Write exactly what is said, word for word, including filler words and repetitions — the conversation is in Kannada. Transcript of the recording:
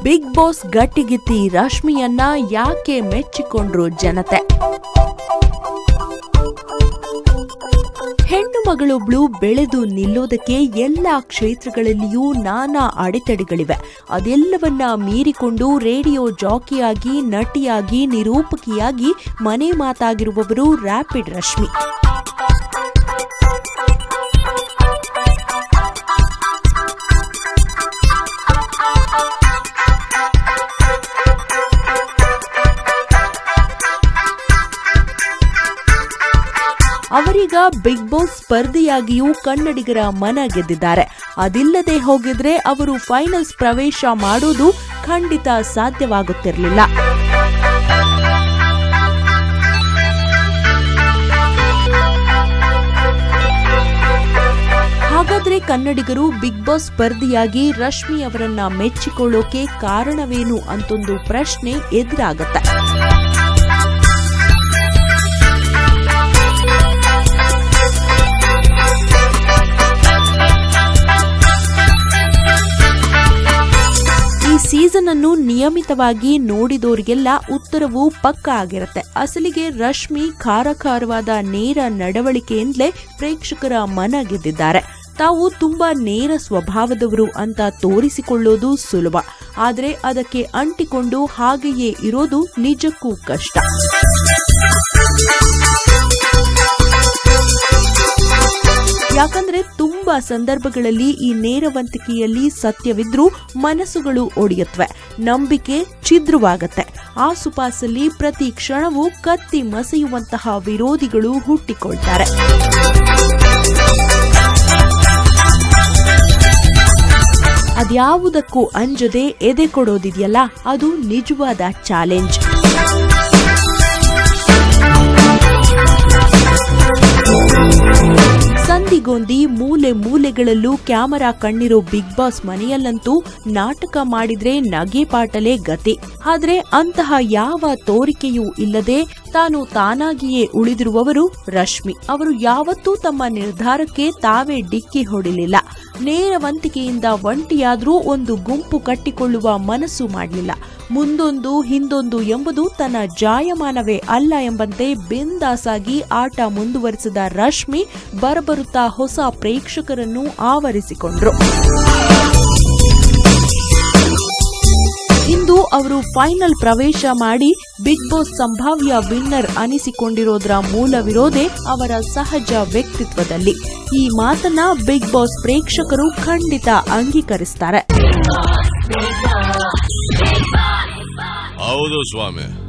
ಬಿಗ್ ಬಾಸ್ ಗಟ್ಟಿಗಿತ್ತಿ ರಶ್ಮಿಯನ್ನ ಯಾಕೆ ಮೆಚ್ಚಿಕೊಂಡ್ರು ಜನತೆ? ಹೆಣ್ಣು ಮಗಳೊಬ್ಳು ಬೆಳೆದು ನಿಲ್ಲೋದಕ್ಕೆ ಎಲ್ಲಾ ಕ್ಷೇತ್ರಗಳಲ್ಲಿಯೂ ನಾನಾ ಅಡೆತಡೆಗಳಿವೆ. ಅದೆಲ್ಲವನ್ನ ಮೀರಿಕೊಂಡು ರೇಡಿಯೋ ಜಾಕಿಯಾಗಿ, ನಟಿಯಾಗಿ, ನಿರೂಪಕಿಯಾಗಿ ಮನೆ ಮಾತಾಗಿರುವವರು ರ್ಯಾಪಿಡ್ ರಶ್ಮಿ. ಅವರೀಗ ಬಿಗ್ ಬಾಸ್ ಸ್ಪರ್ಧಿಯಾಗಿಯೂ ಕನ್ನಡಿಗರ ಮನ ಗೆದ್ದಿದ್ದಾರೆ. ಅದಿಲ್ಲದೆ ಹೋಗಿದ್ರೆ ಅವರು ಫೈನಲ್ಸ್ ಪ್ರವೇಶ ಮಾಡೋದು ಖಂಡಿತ ಸಾಧ್ಯವಾಗುತ್ತಿರಲಿಲ್ಲ. ಹಾಗಾದ್ರೆ ಕನ್ನಡಿಗರು ಬಿಗ್ ಬಾಸ್ ಸ್ಪರ್ಧಿಯಾಗಿ ರಶ್ಮಿ ಅವರನ್ನ ಮೆಚ್ಚಿಕೊಳ್ಳೋಕೆ ಕಾರಣವೇನು ಅಂತೊಂದು ಪ್ರಶ್ನೆ ಎದುರಾಗತ್ತೆ. ಸೀಸನ್ ಅನ್ನು ನಿಯಮಿತವಾಗಿ ನೋಡಿದವರಿಗೆಲ್ಲ ಉತ್ತರವು ಪಕ್ಕಾ ಆಗಿರುತ್ತೆ. ಅಸಲಿಗೆ ರಶ್ಮಿ ಖಾರಖಾರವಾದ ನೇರ ನಡವಳಿಕೆಯಿಂದಲೇ ಪ್ರೇಕ್ಷಕರ ಮನ ಗೆದ್ದಿದ್ದಾರೆ. ತಾವು ತುಂಬಾ ನೇರ ಸ್ವಭಾವದವರು ಅಂತ ತೋರಿಸಿಕೊಳ್ಳೋದು ಸುಲಭ, ಆದರೆ ಅದಕ್ಕೆ ಅಂಟಿಕೊಂಡು ಹಾಗೆಯೇ ಇರೋದು ನಿಜಕ್ಕೂ ಕಷ್ಟ. ಯಾಕಂದ್ರೆ ತುಂಬಾ ಸಂದರ್ಭಗಳಲ್ಲಿ ಈ ನೇರವಂತಿಕೆಯಲ್ಲಿ ಸತ್ಯವಿದ್ರೂ ಮನಸ್ಸುಗಳು ಒಡೆಯುತ್ತವೆ, ನಂಬಿಕೆ ಛಿದ್ರವಾಗತ್ತೆ. ಆಸುಪಾಸಲ್ಲಿ ಪ್ರತಿ ಕ್ಷಣವೂ ಕತ್ತಿ ಮಸೆಯುವಂತಹ ವಿರೋಧಿಗಳು ಹುಟ್ಟಿಕೊಳ್ತಾರೆ. ಅದ್ಯಾವುದಕ್ಕೂ ಅಂಜದೆ ಎದೆ ಕೊಡೋದಿದೆಯಲ್ಲ, ಅದು ನಿಜವಾದ ಚಾಲೆಂಜ್. ಸಂದಿಗೊಂದಿ ಮೂಲೆ ಮೂಲೆಗಳಲ್ಲೂ ಕ್ಯಾಮರಾ ಕಣ್ಣಿರೋ ಬಿಗ್ ಬಾಸ್ ಮನೆಯಲ್ಲಂತೂ ನಾಟಕ ಮಾಡಿದ್ರೆ ನಗೆ ಪಾಟಲೇ ಗತಿ. ಆದ್ರೆ ಅಂತಹ ಯಾವ ತೋರಿಕೆಯೂ ಇಲ್ಲದೆ ತಾನು ತಾನಾಗಿಯೇ ಉಳಿದಿರುವವರು ರಶ್ಮಿ. ಅವರು ಯಾವತ್ತೂ ತಮ್ಮ ನಿರ್ಧಾರಕ್ಕೆ ತಾವೇ ಡಿಕ್ಕಿ ಹೊಡಿಲಿಲ್ಲ. ನೇರವಂತಿಕೆಯಿಂದ ಒಂಟಿಯಾದ್ರೂ ಒಂದು ಗುಂಪು ಕಟ್ಟಿಕೊಳ್ಳುವ ಮನಸ್ಸು ಮಾಡಲಿಲ್ಲ. ಮುಂದೊಂದು ಹಿಂದೊಂದು ಎಂಬುದು ತನ್ನ ಜಾಯಮಾನವೇ ಅಲ್ಲ ಎಂಬಂತೆ ಬಿಂದಾಸಾಗಿ ಆಟ ಮುಂದುವರಿಸಿದ ರಶ್ಮಿ ಬರಬರುತ್ತಾ ಹೊಸ ಪ್ರೇಕ್ಷಕರನ್ನು ಆವರಿಸಿಕೊಂಡ್ರು. ಇಂದು ಅವರು ಫೈನಲ್ ಪ್ರವೇಶ ಮಾಡಿ ಬಿಗ್ ಬಾಸ್ ಸಂಭಾವ್ಯ ವಿನ್ನರ್ ಅನಿಸಿಕೊಂಡಿರೋದ್ರ ಮೂಲವಿರೋದೇ ಅವರ ಸಹಜ ವ್ಯಕ್ತಿತ್ವದಲ್ಲಿ. ಈ ಮಾತನ್ನ ಬಿಗ್ ಬಾಸ್ ಪ್ರೇಕ್ಷಕರು ಖಂಡಿತ ಅಂಗೀಕರಿಸ್ತಾರೆ. ಹೌದು ಸ್ವಾಮಿ.